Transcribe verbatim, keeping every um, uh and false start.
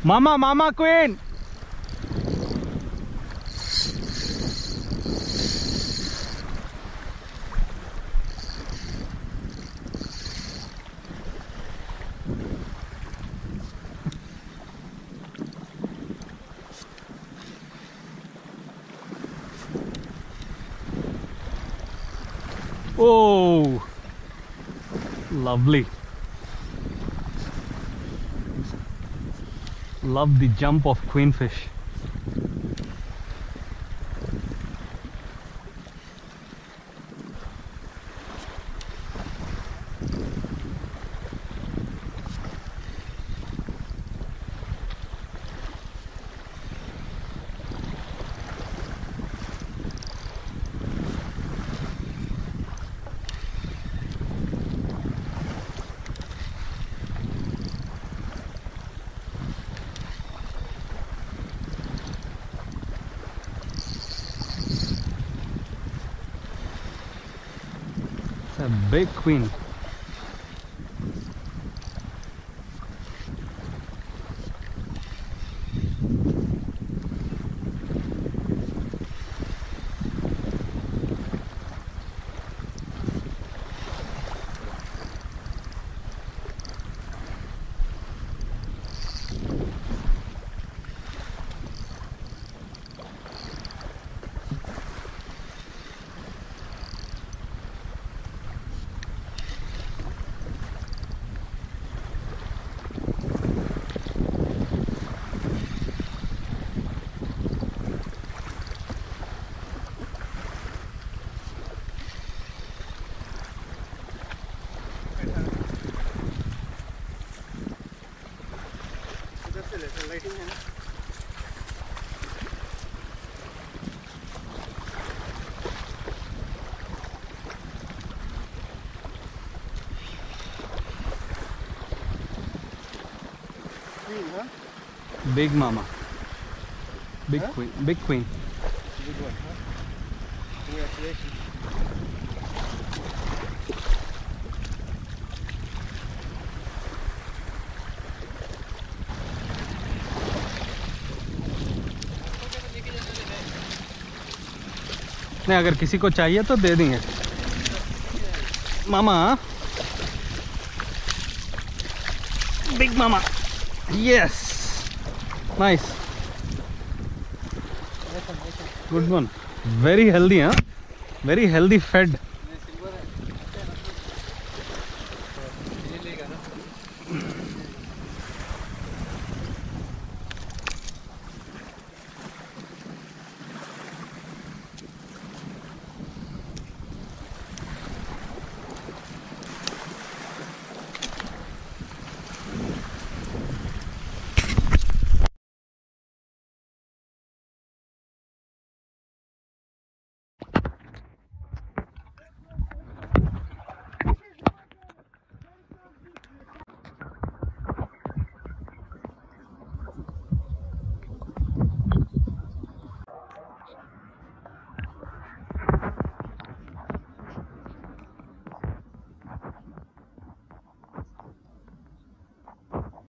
Mama, Mama Queen. Oh, lovely. Love the jump of queenfish. A big queen. Lighting है ना। Queen, huh? Big mama. Big Huh? queen. Big queen. Good one, huh? Congratulations. नहीं, अगर किसी को चाहिए तो दे देंगे मामा. Big mama. Yes. Nice. Good one. Very healthy, huh? Very healthy fed.